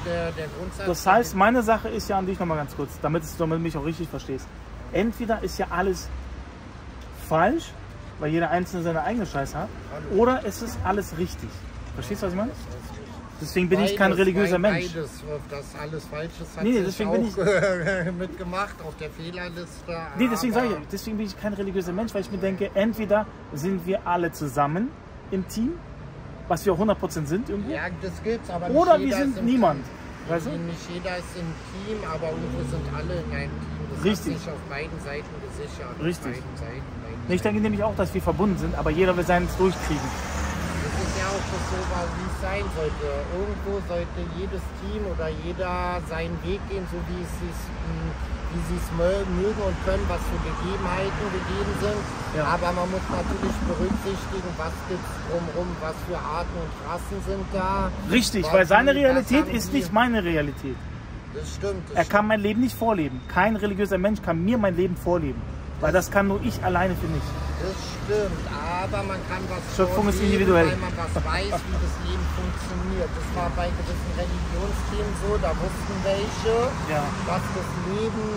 der Grundsatz. Das heißt, meine Sache ist ja an dich nochmal ganz kurz, damit du mich auch richtig verstehst. Entweder ist ja alles falsch, weil jeder Einzelne seine eigene Scheiße hat, oder es ist alles richtig. Verstehst du, was ich meine? Deswegen bin ich kein religiöser Mensch. Beides, das alles falsch ist, hat deswegen bin ich mitgemacht auf der Fehlerliste. Nee, deswegen sage ich, deswegen bin ich kein religiöser Mensch, weil ich mir denke, entweder sind wir alle zusammen im Team, was wir auch 100% sind irgendwo. Ja, das gibt's, aber nicht oder wir jeder sind ist im niemand. Team. Weißt du? Nicht jeder ist im Team, aber irgendwo sind alle in einem Team. Das Richtig. hat sich auf beiden Seiten gesichert. Richtig. Auf beiden Seiten. Ich denke nämlich auch, dass wir verbunden sind, aber jeder will seins durchkriegen. Das ist ja auch so, wie es sein sollte. Irgendwo sollte jedes Team oder jeder seinen Weg gehen, so wie sie es mögen und können, was für Gegebenheiten gegeben sind. Ja. Aber man muss natürlich berücksichtigen, was gibt es drumherum, was für Arten und Rassen sind da. Richtig, weil seine Realität ist nicht meine Realität. Das stimmt. Er kann mein Leben nicht vorleben. Kein religiöser Mensch kann mir mein Leben vorleben. Weil das kann nur ich alleine für mich. Das stimmt, aber man kann was Schöpfung ist vorleben, individuell. weil man was weiß, wie das Leben funktioniert. Das war bei gewissen Religionsthemen so, da wussten welche, was das Leben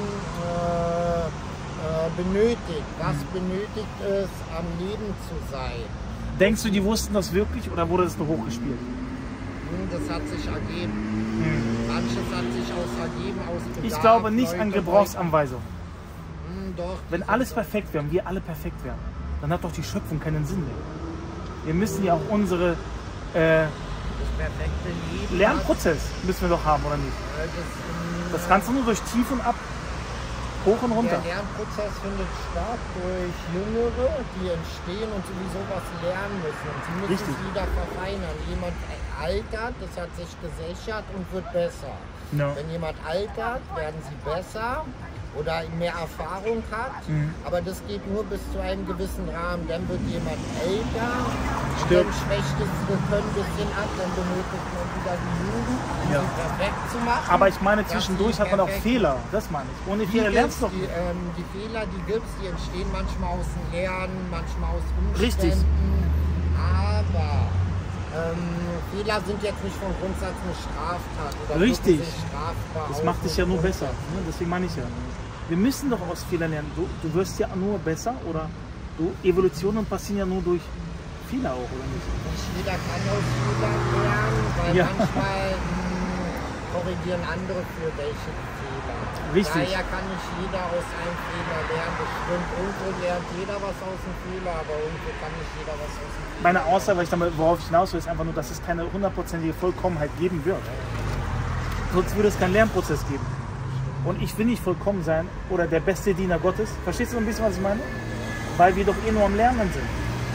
benötigt. Was benötigt es, am Leben zu sein. Denkst du, die wussten das wirklich oder wurde das nur hochgespielt? Das hat sich ergeben. Manches hat sich ergeben aus Bedarf. Ich glaube nicht an Gebrauchsanweisung. Doch. Wenn alles perfekt wäre und wir alle perfekt wären, dann hat doch die Schöpfung keinen Sinn mehr. Wir müssen ja auch unsere das perfekte Leben Lernprozess müssen wir doch haben, oder nicht? Das kannst du nur durch Tief und Ab, hoch und runter. Der Lernprozess findet statt durch Jüngere, die entstehen und sowieso was lernen müssen. Und sie müssen es wieder verfeinern. Jemand altert, das hat sich gesichert und wird besser. No. Wenn jemand altert, werden sie besser oder mehr Erfahrung hat, aber das geht nur bis zu einem gewissen Rahmen. Dann wird jemand älter, dann schwächt das Können ein bisschen ab, dann benötigt man wieder die Jugend, um sie perfekt zu machen. Aber ich meine, zwischendurch hat man auch Fehler, das meine ich. Ohne Fehler lernst du doch nicht. Die Fehler, die gibt es, die entstehen manchmal aus dem Lernen, manchmal aus Umständen. Richtig. Aber Fehler sind jetzt nicht vom Grundsatz eine Straftat. Oder richtig. Strafbar das macht dich ja nur besser. Ne? Deswegen meine ich ja. Wir müssen doch aus Fehlern lernen. Du wirst ja nur besser oder Evolutionen passieren ja nur durch Fehler auch, oder nicht? Nicht jeder kann aus Fehlern lernen, weil manchmal korrigieren andere für welche Fehler. Richtig. Daher kann nicht jeder aus einem Fehler lernen. Das stimmt. Irgendwo lernt jeder was aus dem Fehler, aber irgendwo kann nicht jeder was aus dem Fehler. Meine Aussage, worauf ich hinaus will, ist einfach nur, dass es keine 100%ige Vollkommenheit geben wird. Sonst würde es keinen Lernprozess geben. Und ich will nicht vollkommen sein oder der beste Diener Gottes. Verstehst du so ein bisschen, was ich meine? Weil wir doch eh nur am Lernen sind.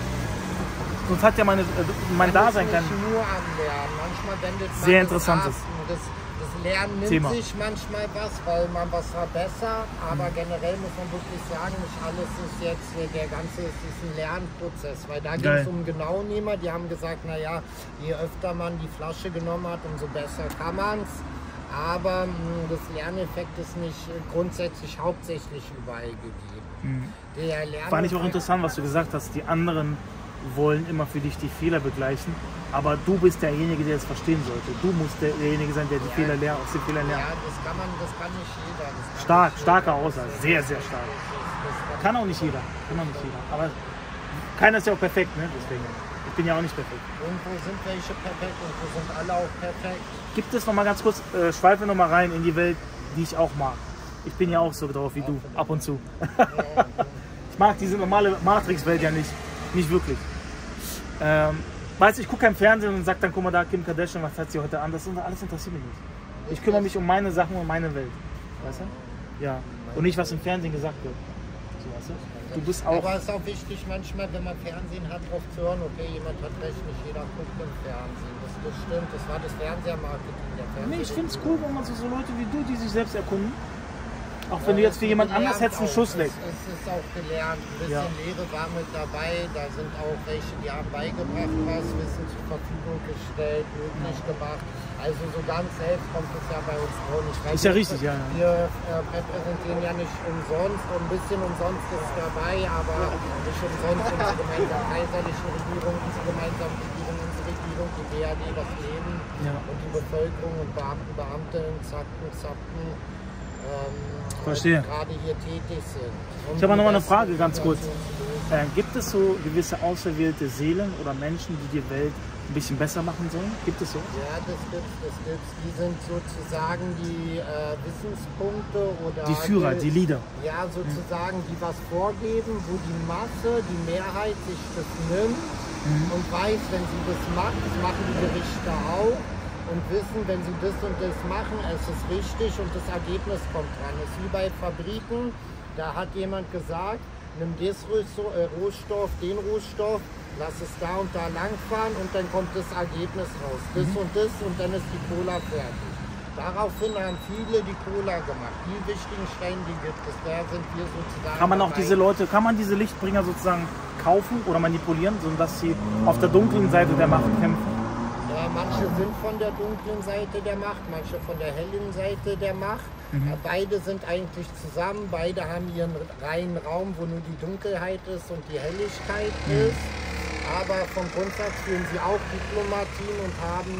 Sonst hat ja mein Dasein keinen... Nur am Lernen. Manchmal wendet man sehr interessantes das Lernen nimmt Thema. sich manchmal was, weil man was verbessert. Aber generell muss man wirklich sagen, nicht alles ist jetzt, es ist ein Lernprozess. Weil da ging es um Genaunehmer, die haben gesagt, naja, je öfter man die Flasche genommen hat, umso besser kann man es. Aber das Lerneffekt ist nicht grundsätzlich hauptsächlich überall gegeben. Fand ich auch interessant, was du gesagt hast. Die anderen wollen immer für dich die Fehler begleichen, aber du bist derjenige, der es verstehen sollte. Du musst derjenige sein, der die Fehler aus den Fehlern lernt. Ja, das kann nicht jeder. Starke Aussage, sehr, sehr stark. Kann auch nicht jeder, aber keiner ist ja auch perfekt, ne? Deswegen. Ich bin ja auch nicht perfekt. Irgendwo sind welche perfekt, irgendwo sind alle auch perfekt. Gibt es noch mal ganz kurz, schweife noch mal rein in die Welt, die ich auch mag. Ich bin ja auch so drauf wie du, ab und zu. Ich mag diese normale Matrix-Welt ja nicht wirklich. Weißt du, ich gucke kein Fernsehen und sage dann, guck mal da, Kim Kardashian, was hat sie heute an? Das alles interessiert mich nicht. Ich kümmere mich um meine Sachen und meine Welt. Weißt du? Ja. Und nicht, was im Fernsehen gesagt wird. So, weißt du? Du bist auch. Aber es ist auch wichtig manchmal, wenn man Fernsehen hat, drauf zu hören, okay, jemand hat recht, nicht jeder guckt im Fernsehen. Das stimmt, das war das Fernsehermarketing der Fernsehen. Nee, ich finde es cool, wenn man so Leute wie du, die sich selbst erkunden. Auch wenn du jetzt für jemand anders hättest einen Schuss weg. Es ist auch gelernt, ein bisschen Lehre war mit dabei, da sind auch welche, die haben beigebracht was, Wissen zur Verfügung gestellt, möglich gemacht. Also so ganz selbst kommt es ja bei uns auch nicht. Ist ja richtig, ja. Wir repräsentieren ja nicht umsonst, ein bisschen umsonst ist dabei, aber nicht umsonst unsere gemeinsame kaiserliche Regierung, unsere gemeinsame Regierung, unsere Regierung, die BRD, das Leben und die Bevölkerung und Beamten, Beamtinnen, Zacken, verstehe. gerade hier tätig sind. Ich habe noch mal eine Frage, ganz kurz. Gibt es so gewisse auserwählte Seelen oder Menschen, die die Welt ein bisschen besser machen sollen? Gibt es so? Ja, das gibt's. Die sind sozusagen die Wissenspunkte oder die Führer, die Leader. Ja, sozusagen, die was vorgeben, wo die Masse, die Mehrheit sich das nimmt und weiß, wenn sie das macht, das machen die Richter auch und wissen, wenn sie das und das machen, es ist richtig und das Ergebnis kommt dran. Es ist wie bei Fabriken, da hat jemand gesagt, nimm das Rohstoff, den Rohstoff, lass es da und da langfahren und dann kommt das Ergebnis raus. Das und dann ist die Cola fertig. Daraufhin haben viele die Cola gemacht. Die wichtigen Steine, die gibt es, da sind wir sozusagen. Kann man auch diese Leute, kann man diese Lichtbringer sozusagen kaufen oder manipulieren, sodass sie auf der dunklen Seite der Macht kämpfen? Manche sind von der dunklen Seite der Macht, manche von der hellen Seite der Macht. Beide sind eigentlich zusammen, beide haben ihren reinen Raum, wo nur die Dunkelheit ist und die Helligkeit ist. Aber vom Grundsatz führen sie auch Diplomatien und haben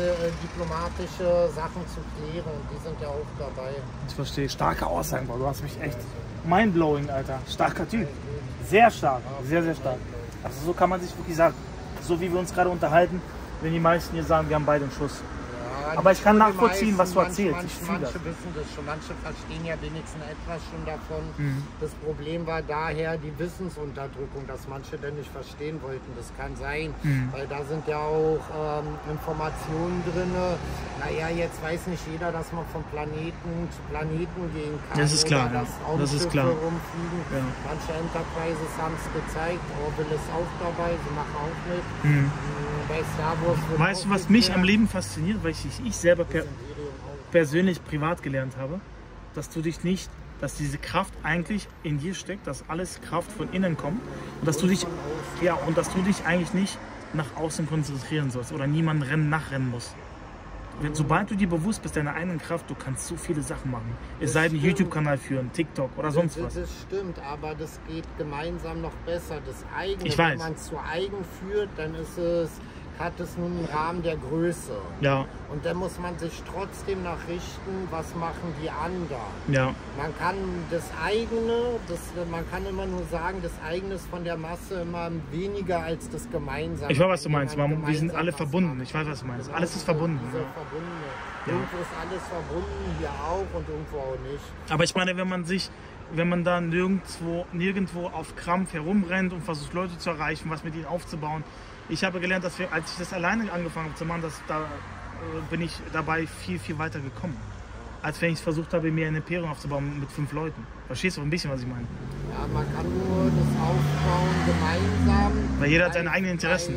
diplomatische Sachen zu klären. Und die sind ja auch dabei. Ich verstehe. Starke Aussagen, Bro. Du hast mich echt mindblowing, Alter. Starker Typ. Sehr stark. Sehr, sehr stark. Also so kann man sich wirklich sagen. So wie wir uns gerade unterhalten, wenn die meisten hier sagen, wir haben beide einen Schuss. Ja, aber ich kann nachvollziehen, was du erzählst. Manche wissen das schon, manche verstehen ja wenigstens etwas schon davon. Das Problem war daher die Wissensunterdrückung, dass manche denn nicht verstehen wollten. Das kann sein, weil da sind ja auch Informationen drin. Naja, jetzt weiß nicht jeder, dass man von Planeten zu Planeten gehen kann. Das ist klar, oder ja. Das ist klar. Rumfliegen. Ja. Manche Enterprises haben es gezeigt, Orville ist auch dabei, sie machen auch mit. Bei Star Wars weißt du, was mich am Leben fasziniert, weil ich selber persönlich privat gelernt habe, dass diese Kraft eigentlich in dir steckt, dass alles Kraft von innen kommt und dass du dich eigentlich nicht nach außen konzentrieren sollst oder niemanden nachrennen musst. Sobald du dir bewusst bist deiner eigenen Kraft, du kannst so viele Sachen machen. Es sei denn, YouTube-Kanal führen, TikTok oder sonst was. Das stimmt, aber das geht gemeinsam noch besser. Das eigene, ich weiß. Wenn man es zu eigen führt, dann hat es nun einen Rahmen der Größe. Ja. Und dann muss man sich trotzdem nachrichten, was machen die anderen. Ja. Man kann das eigene, man kann immer nur sagen, das eigene ist von der Masse immer weniger als das Gemeinsame. Ich weiß, was du meinst. Wir sind alle verbunden. Ich weiß, was du meinst. Genau, alles ist verbunden. Ja. Irgendwo ist alles verbunden, hier auch und irgendwo auch nicht. Aber ich meine, wenn man da nirgendwo auf Krampf herumrennt und versucht, Leute zu erreichen, was mit ihnen aufzubauen. Ich habe gelernt, dass als ich das alleine angefangen habe zu machen, bin ich dabei viel, viel weiter gekommen. Als wenn ich versucht habe, mir ein Imperium aufzubauen mit 5 Leuten. Verstehst du ein bisschen, was ich meine? Ja, man kann nur das aufbauen gemeinsam. Weil jeder hat seine eigenen Interessen.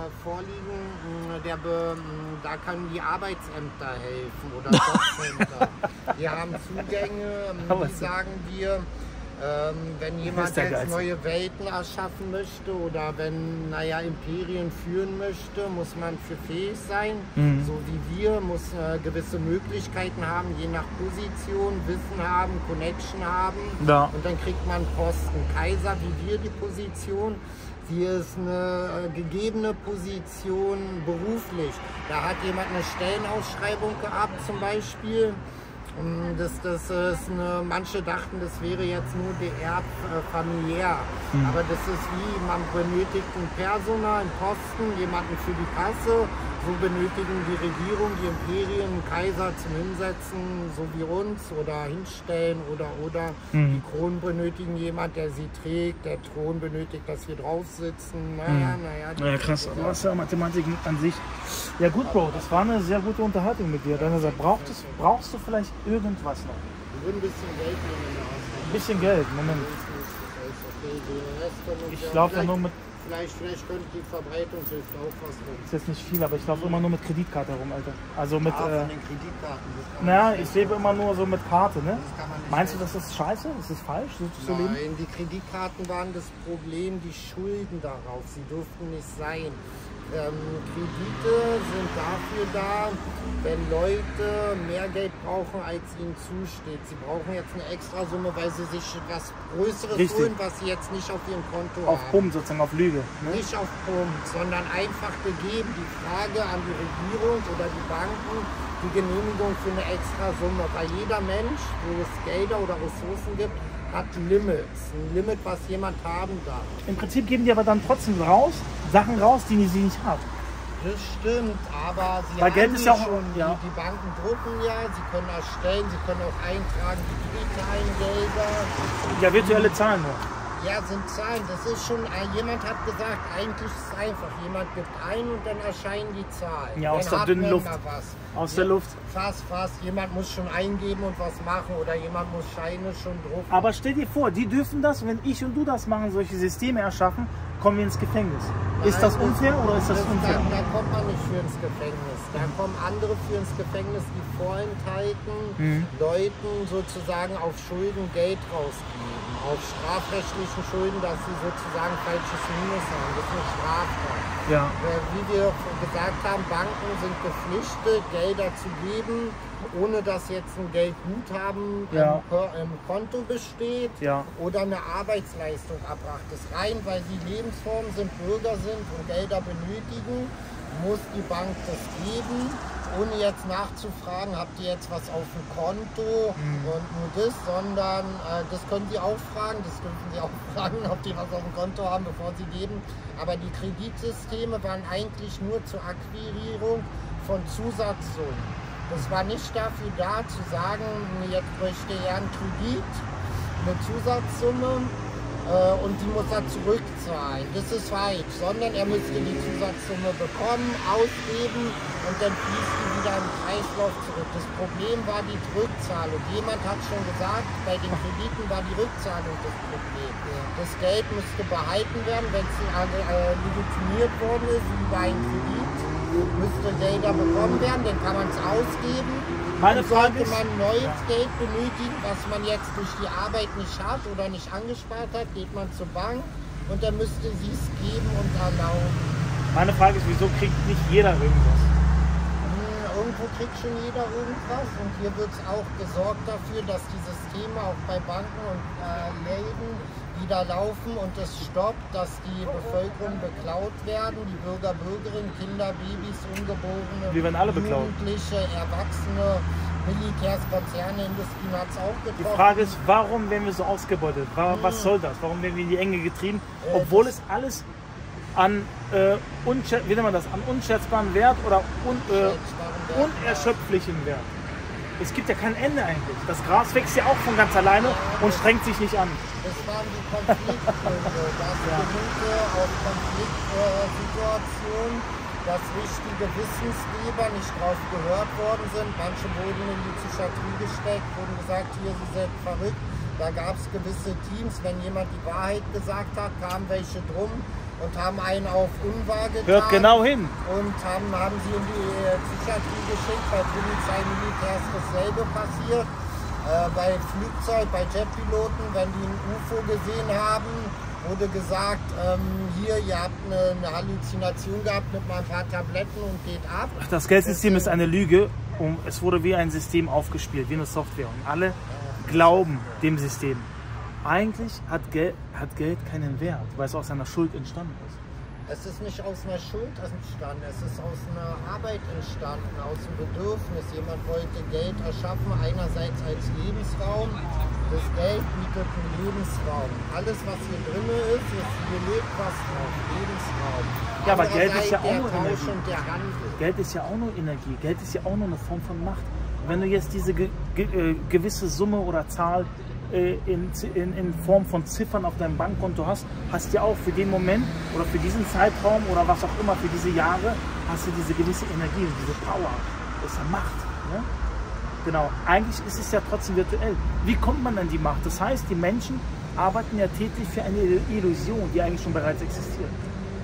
Da können die Arbeitsämter helfen oder Jobcenter. Die haben Zugänge, wie sagen wir. Wenn jemand jetzt neue Welten erschaffen möchte oder wenn Imperien führen möchte, muss man für fähig sein, so wie wir, muss gewisse Möglichkeiten haben, je nach Position, Wissen haben, Connection haben und dann kriegt man Posten. Kaiser wie wir die Position, sie ist eine gegebene Position beruflich. Da hat jemand eine Stellenausschreibung gehabt zum Beispiel. Manche dachten, das wäre jetzt nur familiär. Aber das ist wie, man benötigt ein Personal, einen Posten, jemanden für die Kasse. So benötigen die Regierung, die Imperien, einen Kaiser zum Hinsetzen, so wie uns, oder hinstellen oder. Die Kronen benötigen jemanden, der sie trägt, der Thron benötigt, dass wir drauf sitzen. Ja, krass, du hast ja Mathematik an sich. Ja gut, Bro, das war eine sehr gute Unterhaltung mit dir. Brauchst du vielleicht irgendwas noch? Ein bisschen Geld nehmen. Ein bisschen Geld, Moment. Ich laufe ja nur mit... Vielleicht könnte die Verbreitungshilfe auch was tun. Das ist jetzt nicht viel, aber ich laufe immer nur mit Kreditkarte herum, Alter. Also mit... von den Kreditkarten. Naja, ich lebe immer nur so mit Karte, ne? Meinst du, das ist scheiße? Ist das falsch, so zu leben? Nein, die Kreditkarten waren das Problem, die Schulden darauf. Sie durften nicht sein. Kredite sind dafür da, wenn Leute mehr Geld brauchen, als ihnen zusteht. Sie brauchen jetzt eine Extrasumme, weil sie sich was Größeres holen, was sie jetzt nicht auf ihrem Konto haben. Auf Pump sozusagen, auf Lüge. Ne? Nicht auf Pump, sondern einfach gegeben. Die Frage an die Regierung oder die Banken, die Genehmigung für eine Extrasumme. Weil jeder Mensch, wo es Gelder oder Ressourcen gibt, hat Limits. Ein Limit, was jemand haben darf. Im Prinzip geben die aber dann trotzdem Sachen raus, die sie nicht haben. Das stimmt, aber sie Weil haben Geld ist ja auch, schon, ja. die Banken drucken ja, sie können erstellen, sie können auch eintragen, die digitalen Gelder. Ja, virtuelle Zahlen nur. Ja, sind Zahlen, das ist schon, jemand hat gesagt, eigentlich ist es einfach, jemand gibt ein und dann erscheinen die Zahlen. Ja, aus dann der dünnen Luft. Aus der Luft. Fast, jemand muss schon eingeben und was machen oder jemand muss Scheine schon drucken. Aber stell dir vor, die dürfen das, wenn ich und du das machen, solche Systeme erschaffen, kommen wir ins Gefängnis. Nein, ist das unfair oder ist das unfair? Da kommt man nicht für ins Gefängnis. Da kommen andere für ins Gefängnis, die vorenthalten, Leuten sozusagen auf Schulden Geld rausgeben. Auf strafrechtlichen Schulden, dass sie sozusagen falsches Minus haben. Das ist eine Straftat. Ja. Wie wir gesagt haben, Banken sind verpflichtet, Gelder zu geben, ohne dass jetzt ein Geldguthaben im Konto besteht oder eine Arbeitsleistung erbracht ist. Rein, weil sie Lebensformen sind, Bürger sind und Gelder benötigen, muss die Bank das geben, ohne jetzt nachzufragen, habt ihr jetzt was auf dem Konto und nur das, sondern das können sie auch fragen, das dürfen sie auch fragen, ob die was auf dem Konto haben, bevor sie geben. Aber die Kreditsysteme waren eigentlich nur zur Akquirierung von Zusatzsummen. Das war nicht dafür da, zu sagen, jetzt bräuchte er einen Kredit, eine Zusatzsumme, und die muss er zurückzahlen. Das ist falsch, sondern er müsste die Zusatzsumme bekommen, ausgeben und dann fließt die wieder im Kreislauf zurück. Das Problem war die Rückzahlung. Jemand hat schon gesagt, bei den Krediten war die Rückzahlung das Problem. Das Geld müsste behalten werden, wenn es legitimiert worden ist über einen Kredit, müsste Gelder bekommen werden, dann kann man es ausgeben. Sollte man neues Geld benötigen, was man jetzt durch die Arbeit nicht hat oder nicht angespart hat, geht man zur Bank und dann müsste sie es geben und erlauben. Meine Frage ist, wieso kriegt nicht jeder irgendwas? Irgendwo kriegt schon jeder irgendwas und hier wird es auch gesorgt dafür, dass die Systeme auch bei Banken und Läden wieder laufen und es stoppt, dass die Bevölkerung beklaut werden, die Bürger, Bürgerinnen, Kinder, Babys, Ungeborene, Jugendliche, Erwachsene, Militärs, Konzerne, Industrien hat es auch getroffen. Die Frage ist, warum werden wir so ausgebeutet? Was soll das? Warum werden wir in die Enge getrieben? Obwohl es alles an, wie nennt man das, an unschätzbaren Wert oder unerschöpflichem Wert. Es gibt ja kein Ende eigentlich. Das Gras wächst ja auch von ganz alleine und strengt sich nicht an. Das waren die Konfliktgründe, das beruhte auf Konfliktsituationen, dass wichtige Wissensgeber nicht drauf gehört worden sind. Manche wurden in die Psychiatrie gesteckt, wurden gesagt, hier, Sie sind verrückt. Da gab es gewisse Teams, wenn jemand die Wahrheit gesagt hat, kamen welche drum und haben einen auf unwahr getan. Hört genau hin. Und haben sie in die Psychiatrie geschickt, bei Polizei, Militärs dasselbe passiert. Bei Flugzeug, bei Jetpiloten, wenn die ein UFO gesehen haben, wurde gesagt, hier, ihr habt eine Halluzination gehabt mit mal ein paar Tabletten und geht ab. Das Geldsystem ist eine Lüge und es wurde wie ein System aufgespielt, wie eine Software. Und alle glauben dem System. Eigentlich hat Geld keinen Wert, weil es aus einer Schuld entstanden ist. Es ist nicht aus einer Schuld entstanden, es ist aus einer Arbeit entstanden, aus einem Bedürfnis. Jemand wollte Geld erschaffen, einerseits als Lebensraum. Das Geld bietet einen Lebensraum. Alles, was hier drin ist, hier lebt was drauf, Lebensraum. Ja, aber Geld ist ja auch nur Tausch Energie. und der Handel. Geld ist ja auch nur Energie. Geld ist ja auch nur eine Form von Macht. Wenn du jetzt diese gewisse Summe oder Zahl in Form von Ziffern auf deinem Bankkonto hast du ja auch für den Moment oder für diesen Zeitraum oder was auch immer, für diese Jahre, hast du diese gewisse Energie, diese Power. Das ist ja Macht. Ne? Genau, eigentlich ist es ja trotzdem virtuell. Wie kommt man an die Macht? Das heißt, die Menschen arbeiten ja täglich für eine Illusion, die eigentlich schon bereits existiert. Das ist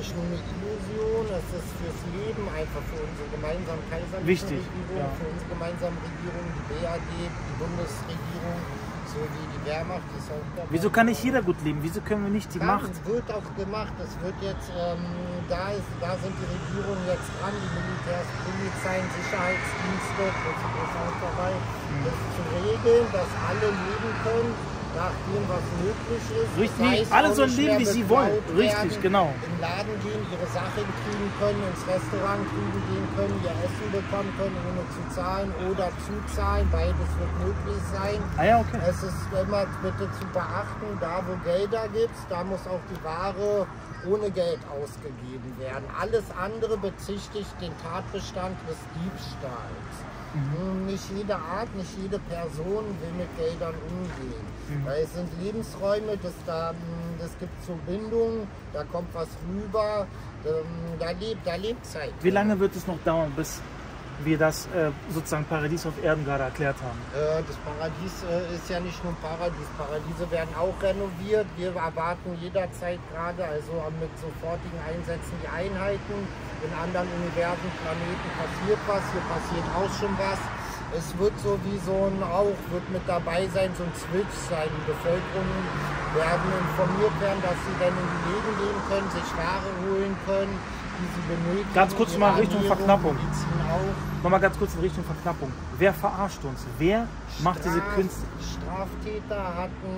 nicht nur eine Illusion, es ist fürs Leben, einfach für unsere gemeinsame kaiserliche Regierung, für unsere gemeinsame Regierung, die BRD, die Bundesregierung, sowie die Wehrmacht, die ist auch dabei. Wieso kann nicht jeder gut leben? Wieso können wir nicht die Macht? Es wird auch gemacht, es wird jetzt, da sind die Regierungen jetzt dran, die Militärs, Polizei, Sicherheitsdienste, das ist auch dabei, das zu regeln, dass alle leben können, nach dem, was möglich ist. Richtig, alle sollen leben, wie sie wollen. Richtig, genau. Im Laden gehen, ihre Sachen kriegen können, ins Restaurant gehen können, ihr Essen bekommen können, ohne zu zahlen oder zu zahlen. Beides wird möglich sein. Ah ja, okay. Es ist immer bitte zu beachten, da wo Gelder gibt, da muss auch die Ware ohne Geld ausgegeben werden. Alles andere bezichtigt den Tatbestand des Diebstahls. Nicht jede Art, nicht jede Person will mit Geldern umgehen. Weil es sind Lebensräume, das gibt so Bindungen, da kommt was rüber, da lebt Zeit. Wie lange wird es noch dauern, bis wir das sozusagen Paradies auf Erden gerade erklärt haben? Das Paradies ist ja nicht nur ein Paradies. Paradiese werden auch renoviert. Wir erwarten jederzeit gerade, also mit sofortigen Einsätzen die Einheiten. In anderen Universen, Planeten passiert was, hier passiert auch schon was. Es wird so wie so ein wird mit dabei sein, so ein Switch sein. Die Bevölkerung werden informiert werden, dass sie dann in die Läden gehen können, sich Ware holen können, die sie benötigen. Ganz kurz mal Richtung Verknappung. Nochmal ganz kurz in Richtung Verknappung. Wer verarscht uns? Wer macht diese Künste? Straftäter hatten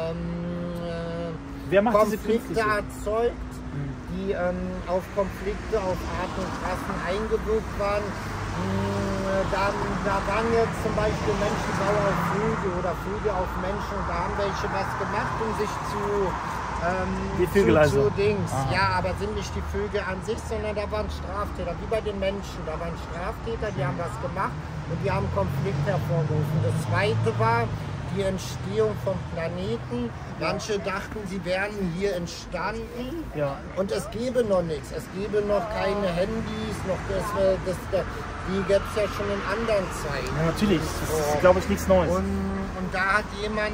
wer macht Konflikte erzeugt, die auf Konflikte, auf Arten und Rassen eingewirkt waren. Da waren jetzt zum Beispiel Menschen sauer auf Vögel oder Vögel auf Menschen und da haben welche was gemacht, um sich die Vögel also. Dings. Ja, aber sind nicht die Vögel an sich, sondern da waren Straftäter, wie bei den Menschen. Da waren Straftäter, die haben was gemacht und die haben Konflikt hervorgerufen. Das zweite war die Entstehung vom Planeten. Manche dachten, sie wären hier entstanden und es gäbe noch nichts. Es gäbe noch keine Handys, noch die gäbe es ja schon in anderen Zeiten. Ja, natürlich, das ist, glaube ich, nichts Neues. Und da hat jemand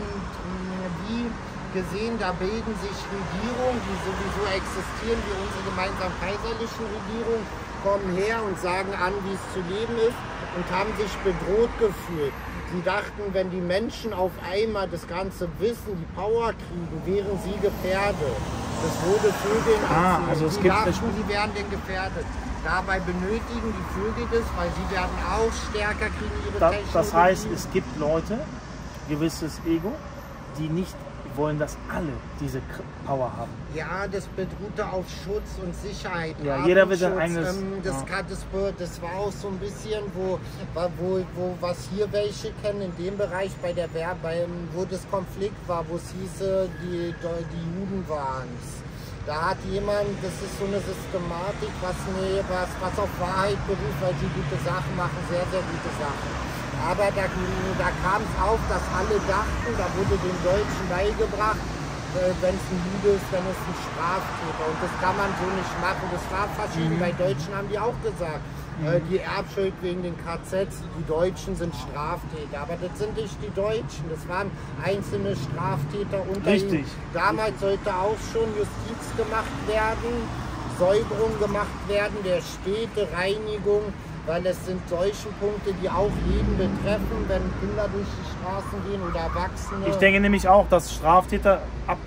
gesehen, da bilden sich Regierungen, die sowieso existieren, wie unsere gemeinsam kaiserlichen Regierungen, kommen her und sagen an, wie es zu leben ist und haben sich bedroht gefühlt. Sie dachten, wenn die Menschen auf einmal das ganze Wissen, die Power kriegen, wären sie gefährdet. Das wurde Vögeln erzählt. Also es sie dachten, sie wären denn gefährdet. Dabei benötigen die Vögel das, weil sie werden auch stärker kriegen ihre Technologie. Das heißt, es gibt Leute, gewisses Ego, die nicht wollen, dass alle diese Power haben. Ja, das beruhte auf Schutz und Sicherheit. Ja, jeder will sein eigenes. Das war auch so ein bisschen, was hier welche kennen, in dem Bereich, wo das Konflikt war, wo es hieße, die Juden waren es. Da hat jemand, das ist so eine Systematik, was auf Wahrheit beruht, weil sie gute Sachen machen, sehr, sehr gute Sachen. Aber da kam es auf, dass alle dachten, da wurde den Deutschen beigebracht, wenn es ein Jude ist, wenn es ein Straftäter. Und das kann man so nicht machen. Das war verschieden. Bei Deutschen haben die auch gesagt, die Erbschuld wegen den KZs, die Deutschen sind Straftäter. Aber das sind nicht die Deutschen, das waren einzelne Straftäter unter ihnen. Damals sollte auch schon Justiz gemacht werden, Säuberung gemacht werden, der Städte, Reinigung. Weil es sind solche Punkte, die auch jeden betreffen, wenn Kinder durch die Straßen gehen oder Erwachsene. Ich denke nämlich auch, dass Straftäter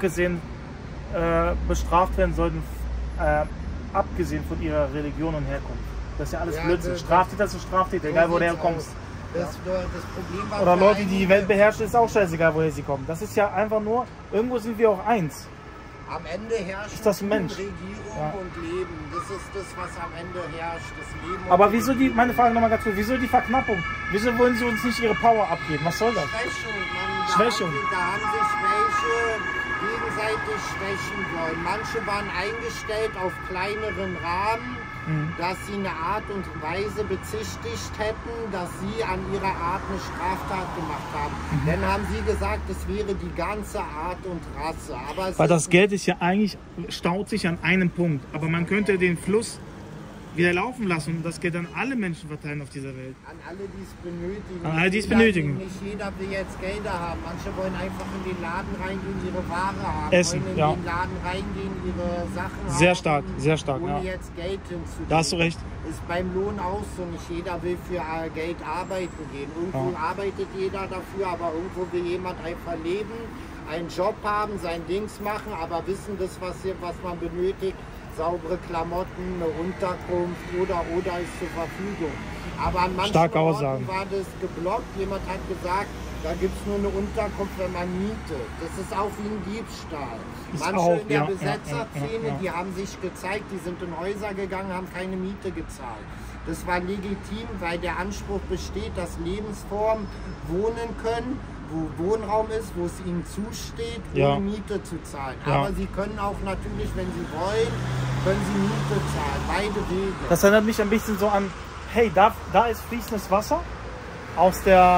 bestraft werden sollten, abgesehen von ihrer Religion und Herkunft. Das ist ja alles Blödsinn. Straftäter sind Straftäter, egal wo du herkommst. Das Problem war oder Leute, die die Welt beherrschen, ist auch scheißegal, woher sie kommen. Das ist ja einfach nur, irgendwo sind wir auch eins. Am Ende herrscht Regierung und Leben. Das ist das, was am Ende herrscht. Das Leben. Aber wieso meine Frage nochmal ganz kurz, wieso die Verknappung? Wieso wollen sie uns nicht ihre Power abgeben? Was soll das? Schwächung. Da haben sich welche gegenseitig schwächen wollen. Manche waren eingestellt auf kleineren Rahmen, dass sie eine Art und Weise bezichtigt hätten, dass sie an ihrer Art eine Straftat gemacht haben. Dann haben sie gesagt, es wäre die ganze Art und Rasse. Aber weil das Geld ist ja eigentlich, staut sich an einem Punkt. Aber man könnte den Fluss wieder laufen lassen und das Geld an alle Menschen verteilen auf dieser Welt. An alle, die es benötigen. An alle, die es benötigen. Nicht jeder will jetzt Gelder haben. Manche wollen einfach in den Laden reingehen, ihre Ware haben. Essen, wollen in ja. den Laden reingehen, ihre Sachen haben. Sehr stark, ohne jetzt Geld hinzugeben. Da hast du recht. Ist beim Lohn auch so. Nicht jeder will für Geld arbeiten gehen. Irgendwo arbeitet jeder dafür, aber irgendwo will jemand einfach leben, einen Job haben, sein Dings machen, aber wissen das, was man benötigt. Saubere Klamotten, eine Unterkunft oder ist zur Verfügung. Aber an manchen Orten war das geblockt. Jemand hat gesagt, da gibt es nur eine Unterkunft, wenn man mietet. Das ist auch wie ein Diebstahl. Manche in der Besetzerszene, die haben sich gezeigt, die sind in Häuser gegangen, haben keine Miete gezahlt. Das war legitim, weil der Anspruch besteht, dass Lebensformen wohnen können, wo Wohnraum ist, wo es ihnen zusteht, ohne Miete zu zahlen. Aber sie können auch natürlich, wenn sie wollen, können sie Miete zahlen. Beide Wege. Das erinnert mich ein bisschen so an, hey, da ist fließendes Wasser aus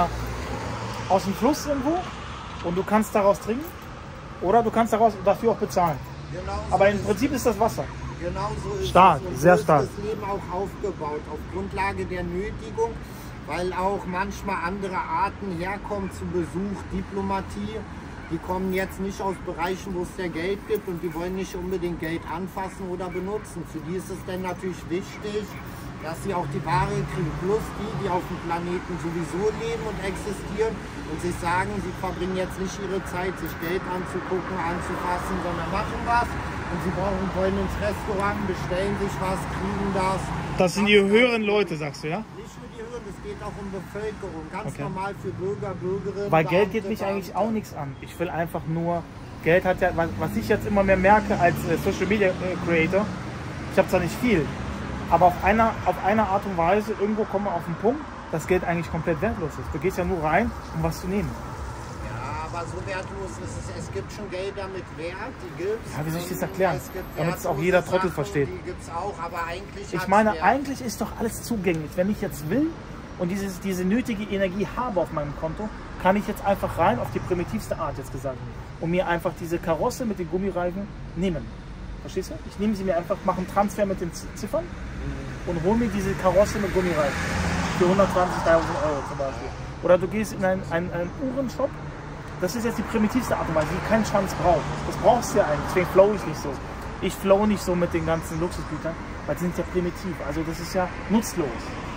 dem Fluss irgendwo und du kannst daraus trinken oder du kannst dafür auch bezahlen. Genau so. Aber im Prinzip ist das Wasser. Genau so ist stark, es. Und sehr so stark. ist das Leben auch aufgebaut, auf Grundlage der Nötigung, weil auch manchmal andere Arten herkommen zu Besuch, Diplomatie. Die kommen jetzt nicht aus Bereichen, wo es ja Geld gibt und die wollen nicht unbedingt Geld anfassen oder benutzen. Für die ist es dann natürlich wichtig, dass sie auch die Ware kriegen. Plus die auf dem Planeten sowieso leben und existieren und sich sagen, sie verbringen jetzt nicht ihre Zeit, sich Geld anzugucken, anzufassen, sondern machen was. Und sie wollen ins Restaurant, bestellen sich was, kriegen das. Das sind die höheren Leute, sagst du, ja? Nicht nur die höheren, es geht auch um Bevölkerung. Ganz normal für Bürger, Bürgerinnen. Weil Geld geht mich eigentlich auch nichts an. Ich will einfach nur, Geld hat ja, was ich jetzt immer mehr merke als Social Media Creator, ich habe zwar nicht viel, aber auf einer Art und Weise, irgendwo kommen wir auf den Punkt, dass Geld eigentlich komplett wertlos ist. Du gehst ja nur rein, um was zu nehmen. Aber so wertlos ist es. Es gibt schon Gelder mit Wert, die gibt's. Ja, wie soll ich das erklären? Damit es auch jeder Trottel versteht. Die gibt's auch, aber eigentlich ich meine, eigentlich ist doch alles zugänglich. Wenn ich jetzt will und diese nötige Energie habe auf meinem Konto, kann ich jetzt einfach rein auf die primitivste Art jetzt gesagt und mir einfach diese Karosse mit den Gummireifen nehmen. Verstehst du? Ich nehme sie mir einfach, mache einen Transfer mit den Ziffern und hole mir diese Karosse mit Gummireifen für 120.000 Euro zum Beispiel. Oder du gehst in einen Uhrenshop. Das ist jetzt die primitivste Art und Weise, die keinen Schwanz braucht. Das brauchst du ja eigentlich, deswegen flow ich nicht so. Ich flow nicht so mit den ganzen Luxusgütern, weil sie sind ja primitiv. Also das ist ja nutzlos.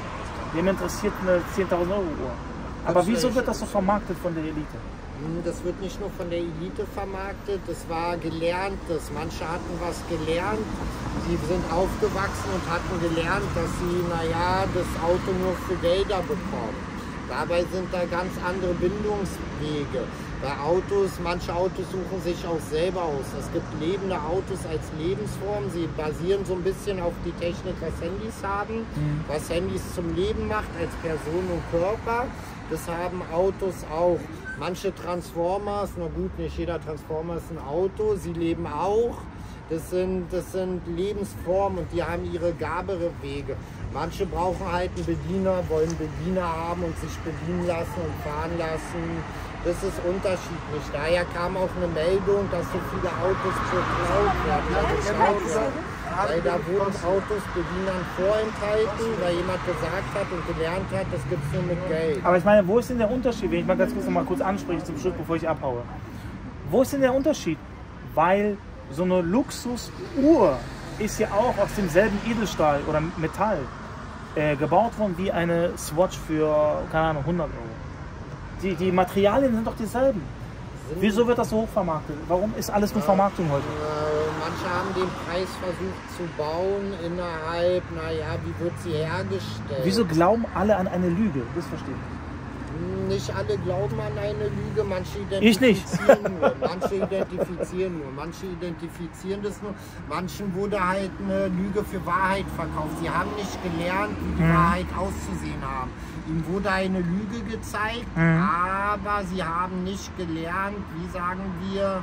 Wem interessiert eine 10.000 Euro Uhr? Aber wieso wird das so vermarktet von der Elite? Das wird nicht nur von der Elite vermarktet, das war Gelerntes. Manche hatten was gelernt, die sind aufgewachsen und hatten gelernt, dass sie, das Auto nur für Gelder bekommen. Dabei sind da ganz andere Bindungswege. Bei Autos, manche Autos suchen sich auch selber aus. Es gibt lebende Autos als Lebensform. Sie basieren so ein bisschen auf die Technik, was Handys haben, was Handys zum Leben macht als Person und Körper. Das haben Autos auch. Manche Transformers, na gut, nicht jeder Transformer ist ein Auto, sie leben auch. Das sind Lebensformen und die haben ihre Gabewege. Manche brauchen halt einen Bediener, wollen Bediener haben und sich bedienen lassen und fahren lassen. Das ist unterschiedlich. Daher kam auch eine Meldung, dass so viele Autos geklaut werden. Weil da wurden Autos Bedienern vorenthalten, weil jemand gesagt hat und gelernt hat, das gibt es nur mit Geld. Aber ich meine, wo ist denn der Unterschied, wenn ich mal ganz kurz noch mal anspreche zum Schluss, bevor ich abhaue? Wo ist denn der Unterschied? Weil so eine Luxusuhr ist ja auch aus demselben Edelstahl oder Metall gebaut worden wie eine Swatch für, keine Ahnung, 100 Euro. Die Materialien sind doch dieselben. Wieso wird das so hoch vermarktet? Warum ist alles nur Vermarktung heute? Manche haben den Preis versucht zu bauen innerhalb, wie wird sie hergestellt? Wieso glauben alle an eine Lüge? Das verstehe ich. Nicht alle glauben an eine Lüge, manche identifizieren nur. Manche identifizieren das nur. Manchen wurde halt eine Lüge für Wahrheit verkauft. Sie haben nicht gelernt, wie die Wahrheit auszusehen haben. Ihnen wurde eine Lüge gezeigt, aber sie haben nicht gelernt, wie sagen wir,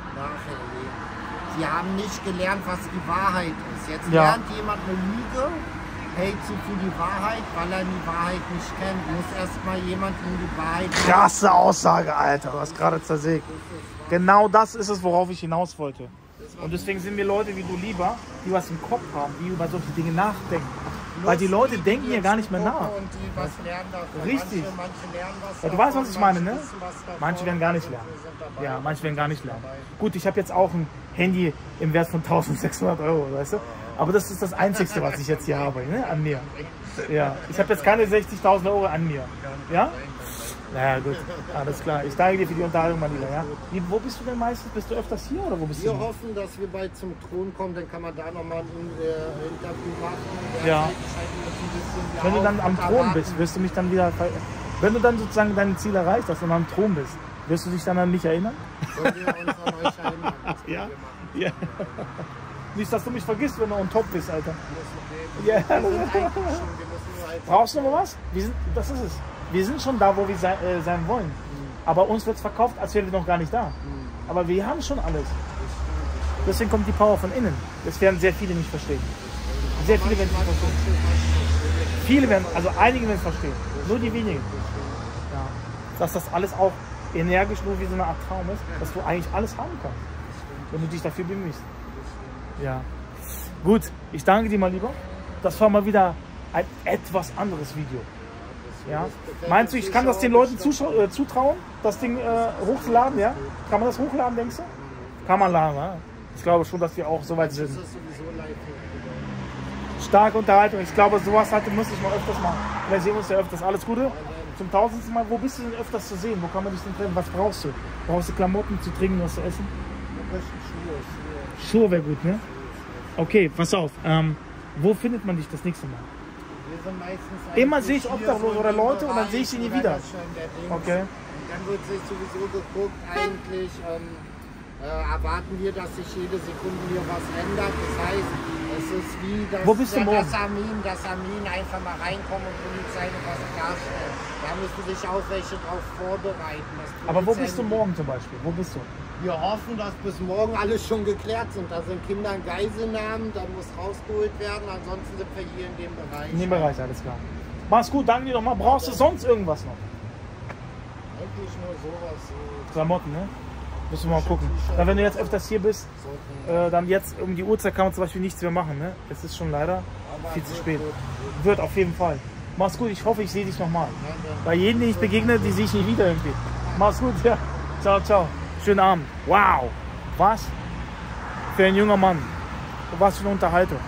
sie haben nicht gelernt, was die Wahrheit ist. Jetzt lernt jemand eine Lüge, hält sie für die Wahrheit, weil er die Wahrheit nicht kennt. Muss erstmal jemand in die Wahrheit... Krasse Aussage, Alter, du hast gerade zersägt. Genau das ist es, worauf ich hinaus wollte. Und deswegen sind mir Leute wie du lieber, die was im Kopf haben, die über solche Dinge nachdenken. Weil die Leute denken ja gar nicht mehr nach. Und die was lernen davon. Richtig. Manche lernen was Ja, du weißt, was ich meine, ne? wissen was davon, Manche werden gar nicht und lernen. sind dabei. Ja, manche werden gar nicht lernen. Gut, ich habe jetzt auch ein Handy im Wert von 1600 €, weißt du? Aber das ist das Einzige, was ich jetzt hier habe, ne? An mir. Ja, ich habe jetzt keine 60.000 € an mir. Ja? Naja, gut, alles klar. Ich danke dir für die Unterhaltung, mein Lieber. Ja? Wo bist du denn meistens? Bist du öfters hier oder wo bist du? Wir hoffen, dass wir bald zum Thron kommen, dann kann man da nochmal ein Interview machen. Ja. Wenn du dann am Thron bist, wirst du mich dann wieder. Wenn du dann sozusagen dein Ziel erreicht hast und am Thron bist, wirst du dich dann an mich erinnern? Sollen wir uns an euch erinnern? Ja. Ja. Nicht, dass du mich vergisst, wenn du on top bist, Alter. Ja. Ja. Brauchst du noch mal was? Das ist es. Wir sind schon da, wo wir sein wollen. Aber uns wird es verkauft, als wären wir noch gar nicht da. Aber wir haben schon alles. Deswegen kommt die Power von innen. Das werden sehr viele nicht verstehen. Sehr viele werden es nicht verstehen. Viele werden, also einige werden es verstehen. Nur die wenigen. Ja. Dass das alles auch energisch nur wie so eine Art Traum ist, dass du eigentlich alles haben kannst, wenn du dich dafür bemühst. Ja. Gut, ich danke dir mal lieber. Das war mal wieder ein etwas anderes Video. Ja. Meinst du, ich kann das den Leuten zutrauen, das Ding hochzuladen? Ja? Kann man das hochladen, denkst du? Kann man laden, ja? Ich glaube schon, dass wir auch so weit sind. Starke Unterhaltung. Ich glaube, sowas muss ich mal öfters machen. Vielleicht sehen wir uns ja öfters. Alles Gute. Zum 1000. Mal. Wo bist du denn öfters zu sehen? Wo kann man dich denn treffen? Was brauchst du? Brauchst du Klamotten zu trinken, was zu essen? Schuhe wäre gut, ne? Okay, pass auf. Wo findet man dich das nächste Mal? Wir sind meistens immer sehe ich Obdachlose oder Leute und dann sehe ich sie nie wieder. Okay. Dann wird sich sowieso geguckt, eigentlich erwarten wir, dass sich jede Sekunde hier was ändert. Das heißt, es ist wie das, wo bist du morgen? Das Armin einfach mal reinkommen und Polizei noch was klarstellen. Da müssen sich auch welche drauf vorbereiten. Aber wo bist du morgen zum Beispiel? Wo bist du? Wir hoffen, dass bis morgen alles schon geklärt sind. Da sind Kinder in Geiselnahmen, da muss rausgeholt werden. Ansonsten sind wir hier in dem Bereich. In dem Bereich, alles klar. Mach's gut, danke dir nochmal. Brauchst du sonst irgendwas noch? Eigentlich nur sowas. Klamotten, ne? Müssen wir mal gucken. Dann, wenn du jetzt öfters hier bist, dann jetzt um die Uhrzeit kann man zum Beispiel nichts mehr machen, ne? Es ist schon leider viel zu spät. Wird auf jeden Fall. Mach's gut, ich hoffe, ich sehe dich nochmal. Bei jedem, den ich begegne, die sehe ich nicht wieder irgendwie. Mach's gut, ja. Ciao, ciao. Schönen Abend. Wow. Was für ein junger Mann. Was für eine Unterhaltung.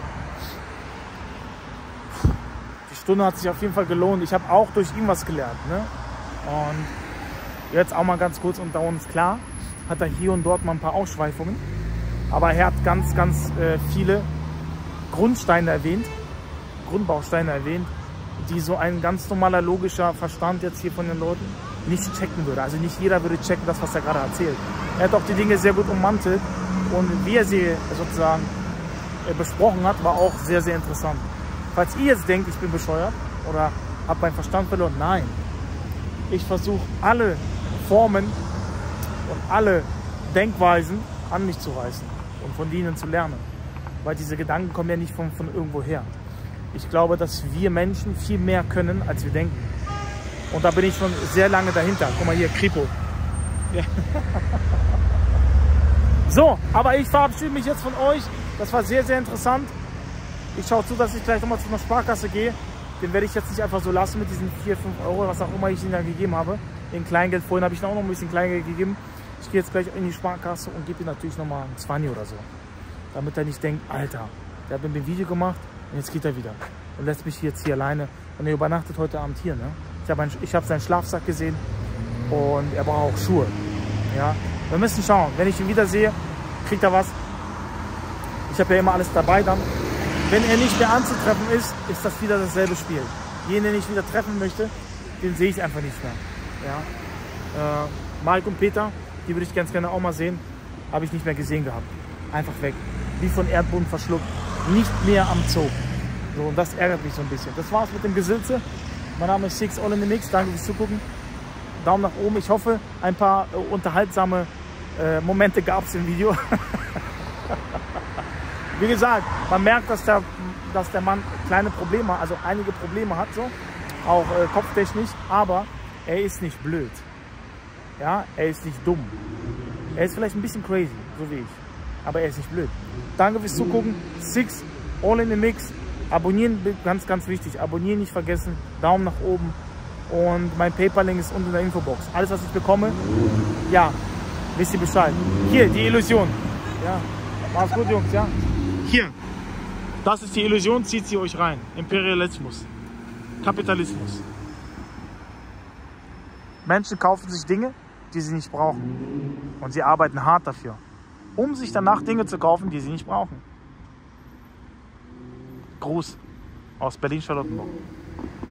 Die Stunde hat sich auf jeden Fall gelohnt. Ich habe auch durch ihn was gelernt. Ne? Und jetzt auch mal ganz kurz unter uns klar, hat er hier und dort mal ein paar Ausschweifungen. Aber er hat ganz, ganz viele Grundsteine erwähnt, Grundbausteine erwähnt, die so ein ganz normaler logischer Verstand jetzt hier von den Leuten nicht checken würde. Also nicht jeder würde checken, das, was er gerade erzählt. Er hat auch die Dinge sehr gut ummantelt und wie er sie sozusagen besprochen hat, war auch sehr, sehr interessant. Falls ihr jetzt denkt, ich bin bescheuert oder habe meinen Verstand verloren, nein. Ich versuche alle Formen und alle Denkweisen an mich zu reißen und von denen zu lernen. Weil diese Gedanken kommen ja nicht von irgendwo her. Ich glaube, dass wir Menschen viel mehr können, als wir denken. Und da bin ich schon sehr lange dahinter. Guck mal hier, Kripo. Ja. So, aber ich verabschiede mich jetzt von euch. Das war sehr, sehr interessant. Ich schaue zu, dass ich gleich nochmal zu einer Sparkasse gehe. Den werde ich jetzt nicht einfach so lassen mit diesen 4, 5 Euro, was auch immer ich ihnen da gegeben habe. In Kleingeld. Vorhin habe ich ihnen auch noch ein bisschen Kleingeld gegeben. Ich gehe jetzt gleich in die Sparkasse und gebe ihm natürlich nochmal ein 20 oder so. Damit er nicht denkt, Alter, der hat mir ein Video gemacht und jetzt geht er wieder. Und lässt mich jetzt hier alleine. Und er übernachtet heute Abend hier, ne? Ich habe seinen Schlafsack gesehen und er braucht auch Schuhe. Ja? Wir müssen schauen. Wenn ich ihn wieder sehe, kriegt er was. Ich habe ja immer alles dabei dann. Wenn er nicht mehr anzutreffen ist, ist das wieder dasselbe Spiel. Jeden, den ich wieder treffen möchte, den sehe ich einfach nicht mehr. Ja? Mark und Peter, die würde ich ganz gerne auch mal sehen, habe ich nicht mehr gesehen gehabt. Einfach weg. Wie von Erdboden verschluckt. Nicht mehr am Zoo. So, und das ärgert mich so ein bisschen. Das war's mit dem Gesülze. Mein Name ist Six All in the Mix. Danke fürs Zugucken. Daumen nach oben. Ich hoffe, ein paar unterhaltsame Momente gab es im Video. Wie gesagt, man merkt, dass der Mann kleine Probleme, also einige Probleme hat, so, auch kopftechnisch, aber er ist nicht blöd. Ja, er ist nicht dumm. Er ist vielleicht ein bisschen crazy, so wie ich. aber er ist nicht blöd. Danke fürs Zugucken. Six, all in the mix. Abonnieren, ganz, ganz wichtig. Abonnieren nicht vergessen. Daumen nach oben. Und mein PayPal-Link ist unten in der Infobox. Alles, was ich bekomme, ja, wisst ihr Bescheid. Hier, die Illusion. Ja, mach's gut, Jungs, ja. Hier, das ist die Illusion, zieht sie euch rein. Imperialismus. Kapitalismus. Menschen kaufen sich Dinge, die sie nicht brauchen. Und sie arbeiten hart dafür, um sich danach Dinge zu kaufen, die sie nicht brauchen. Gruß aus Berlin-Charlottenburg.